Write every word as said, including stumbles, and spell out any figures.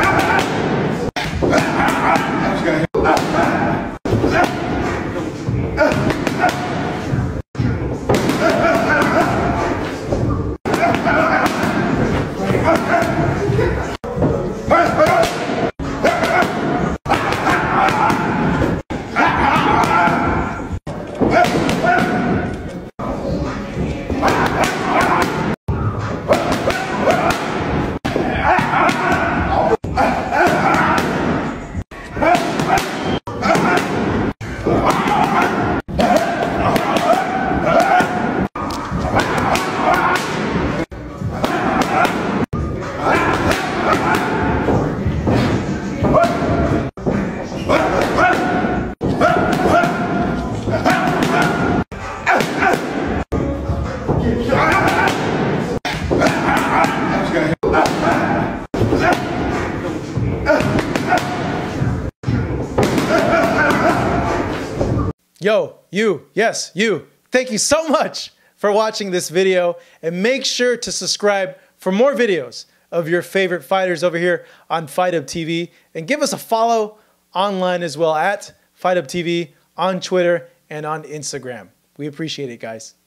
Yo, you, yes, you. Thank you so much for watching this video, and make sure to subscribe for more videos of your favorite fighters over here on Fight Hub T V, and give us a follow online as well at Fight Hub T V on Twitter and on Instagram. We appreciate it, guys.